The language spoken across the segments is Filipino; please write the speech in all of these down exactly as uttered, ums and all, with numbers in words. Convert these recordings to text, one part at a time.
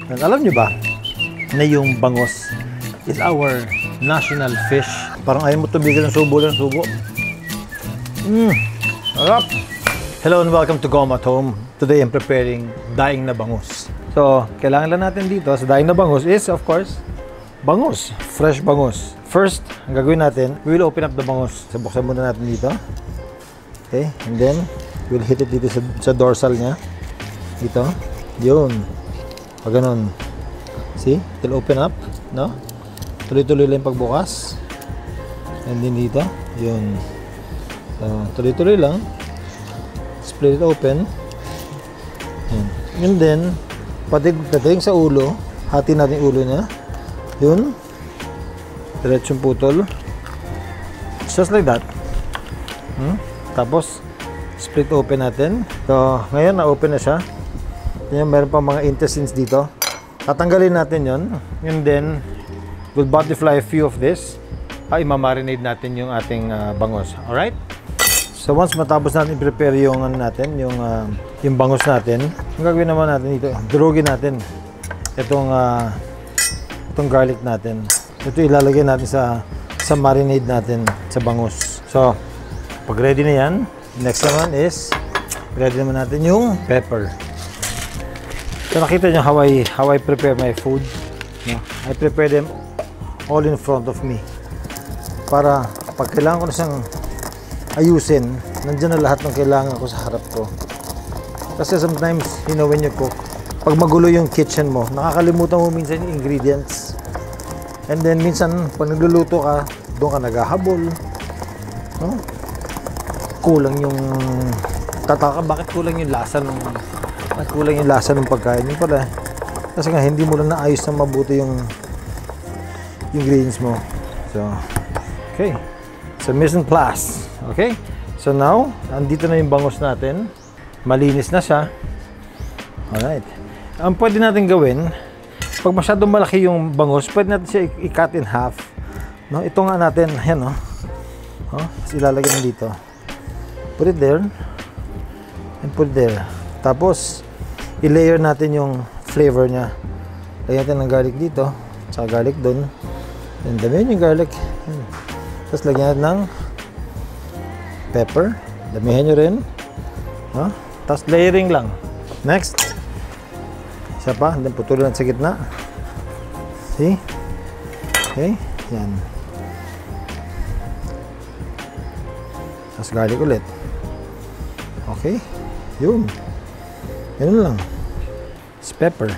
And alam nyo ba na yung bangus is our national fish? Parang ayaw mo tumigil ng subo ng subo. Mmm, sarap! Hello and welcome to Gom at Home. Today I'm preparing daing na bangus. So, kailangan lang natin dito sa daing na bangus is, of course, bangus. Fresh bangus. First, ang gagawin natin, we will open up the bangus. So, buksan muna natin dito. Okay, and then, we'll hit it dito sa, sa dorsal niya. Dito. Yun. Pag ganun. See? It will open up. No? Tuloy-tuloy lang pagbukas. And then dito. Yun. So, tuloy-tuloy lang. Split it open. Yun. And then, pagdating sa ulo, hati natin ulo niya. Yun. Diretsong putol. Just like that. Hmm? Tapos, split open natin. So, ngayon na-open na siya. Yan, meron pa mga intestines dito. Tatanggalin natin yon. And then, we'll butterfly a few of this. Ay, mamarinate natin yung ating uh, bangus. Alright? So, once matapos natin i-prepare yung ano natin, yung, uh, yung bangus natin, ang gagawin naman natin dito, durugin natin itong, uh, itong garlic natin. Ito ilalagay natin sa, sa marinade natin sa bangus. So, pag ready na yan, next naman is, ready naman natin yung pepper. So, nakita nyo how I, how I prepare my food. No? I prepare them all in front of me. Para pag kailangan ko na siyang ayusin, nandiyan na lahat ng kailangan ko sa harap ko. Kasi sometimes, you know, when you cook, pag magulo yung kitchen mo, nakakalimutan mo minsan yung ingredients. And then, minsan, pag nagluluto ka, doon ka naghahabol. No? Kulang yung... Tataka, bakit kulang yung lasa ng... Bakit kulang yung lasa ng pagkain? Yung pala, kasi nga, hindi mo lang naayos na mabuti yung, yung ingredients mo. So, okay. So, mise en place. Okay? So, now, andito na yung bangus natin. Malinis na siya. Alright. Ang pwede natin gawin, pag masyadong malaki yung bangus, pwede natin siya i-cut in half. No? Ito nga natin, ayan, no? Oh, ilalagay na dito. Put it there. And put it there. Tapos, i-layer natin yung flavor niya. Lagyan natin ng garlic dito. Tsaka garlic dun. And damihan yung garlic. Ayan. Tapos, lagyan natin ng pepper. Damihan nyo rin. No? Tapos, layering lang. Next. Isa pa, then putulin natin sa gitna. See? Okay, yan. Tapos garlic ulit. Okay, yun. Yan lang. It's pepper.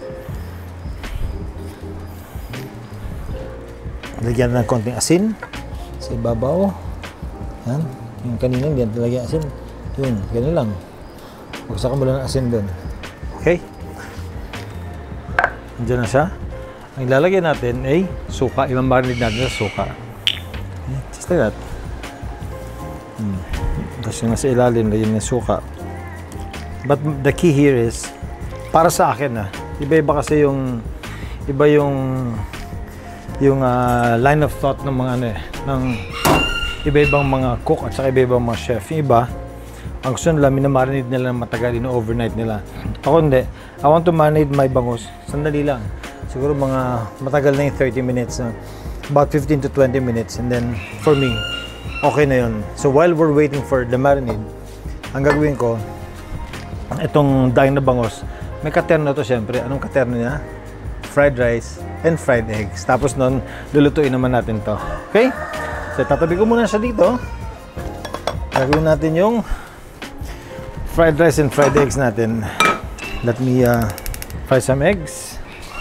Lagyan ng konting asin sa ibabaw. Yan. Yung kanina, hindi natin lagyan asin. Yun, ganun lang. Pagsakan mo lang ng asin doon. Okay. Andiyan na siya. Ang ilalagay natin ay suka. Imamarinate natin sa suka. Okay. Just like that. Hmm. Tapos yung nasa ilalim, lagyan ng suka. But the key here is, para sa akin ah, iba-iba kasi yung, iba yung, yung uh, line of thought ng mga ano eh, ng iba-ibang mga cook at saka iba-ibang mga chef. Yung iba, ang gusto nila, minamarinate nila ng matagal, ino-overnight nila. Ako hindi. I want to marinate my bangus. Sandali lang. Siguro mga matagal na yung thirty minutes. No? About fifteen to twenty minutes. And then, for me, okay na yun. So, while we're waiting for the marinade, ang gagawin ko, itong daing na bangus, may katerno to syempre. Anong katerno niya? Fried rice and fried eggs. Tapos nun, lulutuin naman natin to. Okay? So, tatabi ko muna siya dito. Gagawin natin yung fried rice and fried eggs natin. Let me uh, fry some eggs.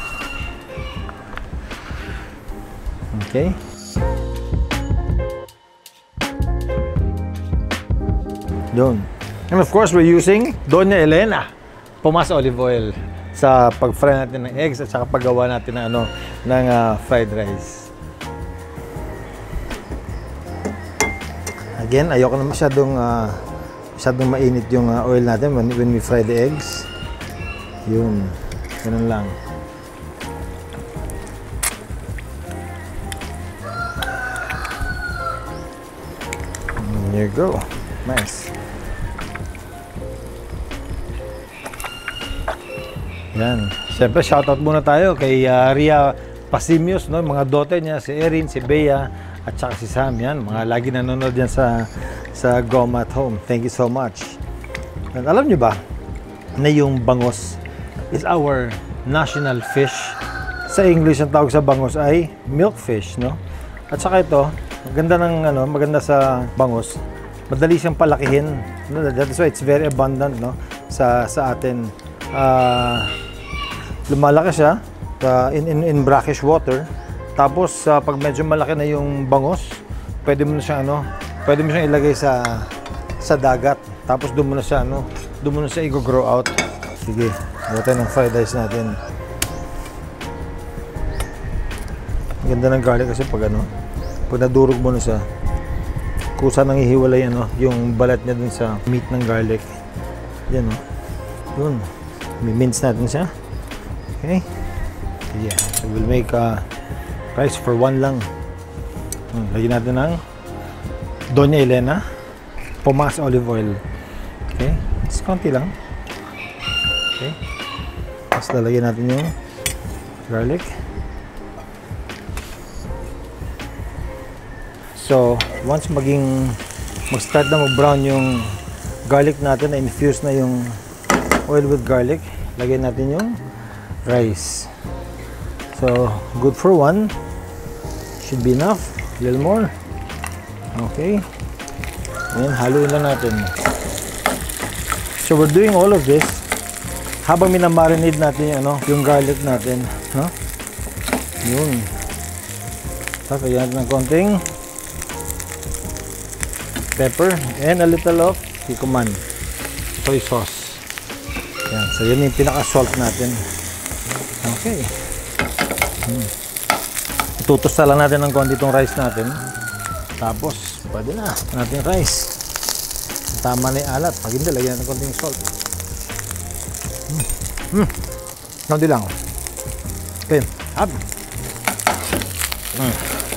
Okay. Doon. And of course, we're using Doña Elena Pumas olive oil sa pag-fry natin ng eggs at saka paggawa natin ng ano ng uh, fried rice. Again, ayoko na masyadong uh, masyadong mainit yung uh, oil natin when, when we fry the eggs. Yun. Ganun lang. There you go. Nice. Yan. Siyempre, shoutout muna tayo kay uh, Ria Pasimios, no? Mga dote niya, si Erin, si Bea, at saka si Sam. Yan, mga lagi nanonood yan sa, sa Gom at Home. Thank you so much. And alam niyo ba na yung bangos is our national fish? Sa English, ang tawag sa bangos ay milkfish, no? At saka ito, maganda ng ano, maganda sa bangos. Madali siyang palakihin. That is why it's very abundant, no? Sa sa atin. Uh, lumalaki siya uh, in, in in brackish water. Tapos uh, pag medyo malaki na yung bangos, pwede mo na siyang ano, pwede mo siyang ilagay sa sa dagat. Tapos doon mo na siya ano, doon mo na siya i-grow out. Sige, natin ng fried rice natin. Ganda ng garlic kasi pag ano, pag nadurog mo na siya, kusa nang ihiwalay ano, yung balat niya dun sa meat ng garlic. Yan o. Yun. Mince natin siya. Okay. Yeah. So we'll make uh, rice for one lang. Hmm. Lagyan natin ng Doña Elena Pomas olive oil. Okay. Just konti lang. Okay. Tapos lalagyan natin yung garlic. So, once maging mag-start na mag-brown yung garlic natin, na-infuse na yung oil with garlic, lagyan natin yung rice. So, good for one. Should be enough. A little more. Okay. Ayan, haluin lang natin. So, we're doing all of this habang minamarinate natin yung, ano, yung garlic natin. No? Yun. Tapos, lagyan natin ng konting pepper and a little of kikuman soy sauce. Yan. So, yan yung pinaka-salt natin. Okay. Hmm. Itutusta lang natin ng konti itong rice natin. Tapos, pwede na natin yung rice. Tama na yung alat. Pag hindi, lagyan natin konting salt. Hmm. Hmm. Konti lang. Okay. Hab. Hmm.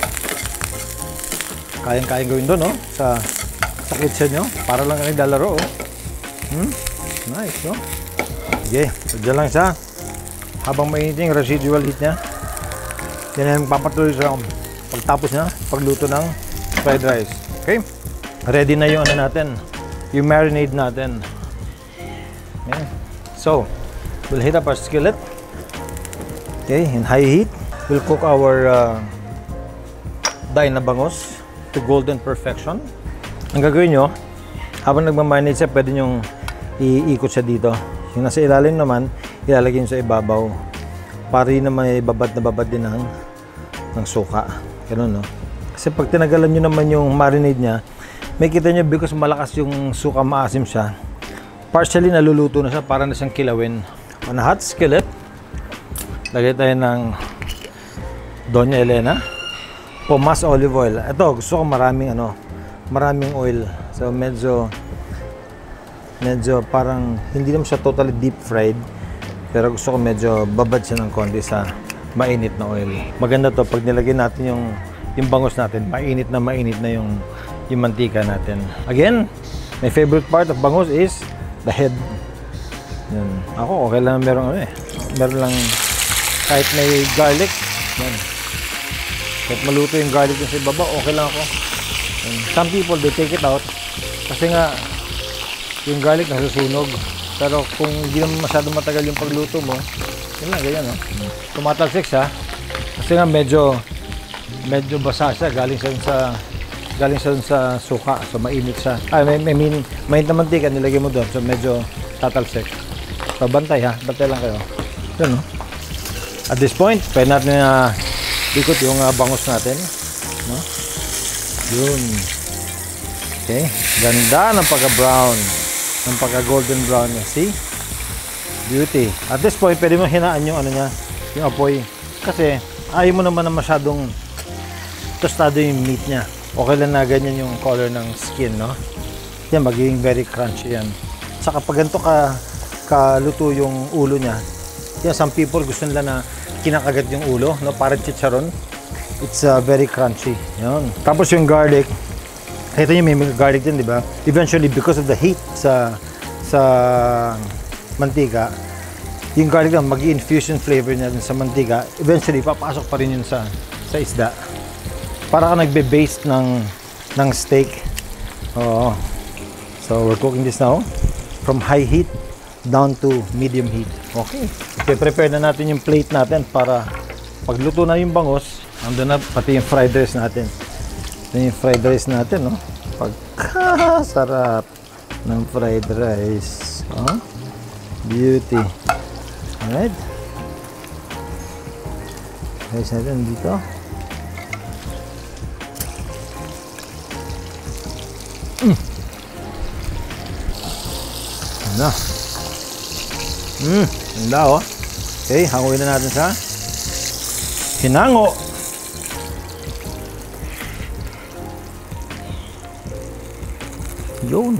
Kayang-kayang gawin doon, no? Sa sa kitchen nyo, para lang kami lalaro, oh. Hmm? Nice, no? Okay, so dyan lang siya. Habang mainit yung residual heat niya, yan yung papatuloy sa pagtapos niya, pagluto ng fried rice. Okay? Ready na yung ano natin, yung marinade natin. Okay? So, we'll heat up our skillet. Okay, in high heat. We'll cook our uh, daing na bangos to golden perfection. Ang gagawin nyo, habang nagmamarinate siya, pwede nyong iikot siya dito. Yung nasa ilalim naman, ilalagay nyo sa ibabaw. Para yun naman babad na babad din ng, ng suka. Ganun, no? Kasi pag tinagalan nyo naman yung marinade niya, may kita nyo, because malakas yung suka, maasim siya, partially naluluto na siya, para na siyang kilawin. On a hot skillet, lagay tayo ng Doña Elena Pomas olive oil. Ito, gusto ko maraming ano, maraming oil. So medyo medyo parang hindi naman siya totally deep fried, pero gusto ko medyo babad siya ng konti sa mainit na oil. Maganda to pag nilagay natin yung yung bangus natin, mainit na mainit na yung yung mantika natin. Again, my favorite part of bangus is the head. Yan. Ako okay lang meron ano eh. Meron lang kahit may garlic. Yan. Kahit maluto yung garlic dun sa ibaba, okay lang ako. And some people, they take it out kasi nga yung garlic nasusunog. Pero kung hindi naman masyadong matagal yung pagluto mo, yun lang, ganyan, no? Tumatalsik siya kasi nga medyo medyo basa siya, galing siya sa galing siya sa suka, so mainit siya. Ay, may, may mean, mainit na mantika nilagay mo doon, so medyo tatalsik. So bantay ha, bantay lang kayo. Yun, no? At this point, pwede natin na uh, ikot yung uh, bangus natin, no? Yun. Okay, ganda ng pagka-brown, ng pagka-golden brown niya. See? Beauty. At this point, pwede mo hinaan yung ano niya, yung apoy. Kasi ayaw mo naman na masyadong tostado yung meat niya. Okay lang na ganyan yung color ng skin, no? Yan, magiging very crunchy yan. Saka pag ganito ka kaluto yung ulo niya, yan, some people gusto nila na kinakagat yung ulo, no? Parang chicharon. It's uh, very crunchy. Yan. Tapos yung garlic, ito yung may garlic din, di ba? Eventually, because of the heat sa sa mantika, yung garlic lang, mag-infuse yung flavor niya dun sa mantika. Eventually, papasok pa rin yun sa, sa isda. Para ka nagbe-baste ng, ng steak. Oo. So, we're cooking this now from high heat down to medium heat. Okay. Okay, prepare na natin yung plate natin para pagluto na yung bangos, andun na pati yung fried rice natin. Ito yung fried rice natin, no? Pagkasarap ng fried rice. Oh, beauty. Alright. Rice natin dito. Mm. Ano? Mm, ganda oh. Okay, hanguin na natin sa hinango. Yun.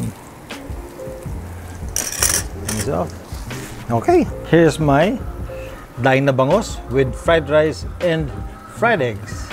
Okay, here's my daing na bangos with fried rice and fried eggs.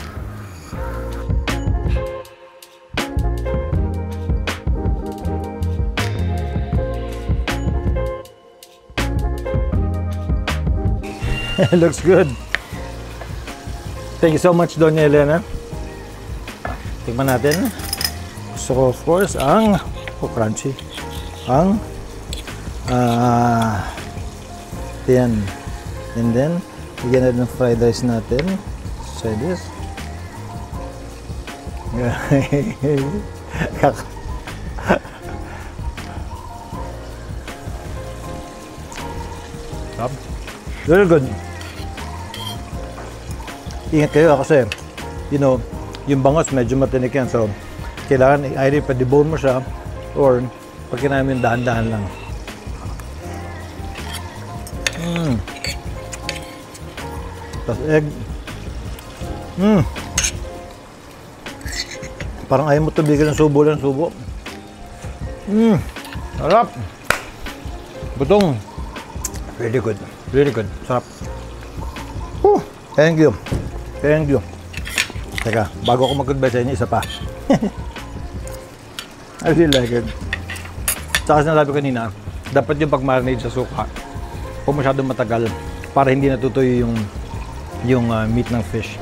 Looks good. Thank you so much, Doña Elena. Tingnan natin. Gusto ko, of course, ang oh, crunchy. Ang ah, uh, yan. And then, bigyan natin ng fried rice natin. Try this. Very good. Ingat kayo kasi, you know, yung bangos medyo matinik yan. So, kailangan either pa-debone mo siya or pag kinain mo yung dahan-dahan lang. Mm. Tapos egg. Mm. Parang ayaw mo tubigan ng subo lang subo. Mm. Sarap. Butong. Really good. Really good. Sarap. Whew. Thank you. Thank you. Teka, bago ako mag-goodbye sa inyo, isa pa. I really like it. Tsaka sinasabi ko kanina, dapat yung pag-marinate sa suka, kung masyadong matagal, para hindi natutuyo yung, yung uh, meat ng fish.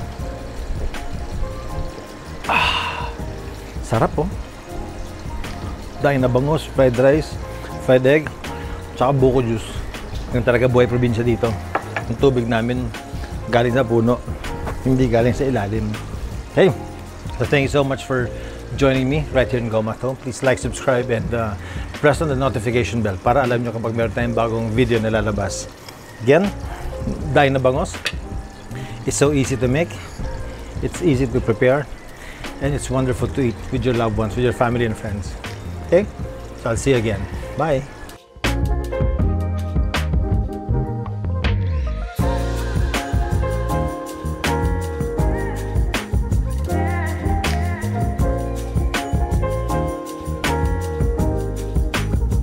Ah, sarap oh. Daing na bangos, fried rice, fried egg, tsaka buko juice. Yung talaga buhay probinsya dito. Yung tubig namin galing sa puno, hindi galing sa ilalim. Hey, so thank you so much for joining me right here in Gomato. Please like, subscribe, and uh, press on the notification bell para alam nyo kapag meron tayong bagong video na lalabas. Again, daing na bangos. It's so easy to make. It's easy to prepare. And it's wonderful to eat with your loved ones, with your family and friends. Okay? So I'll see you again. Bye!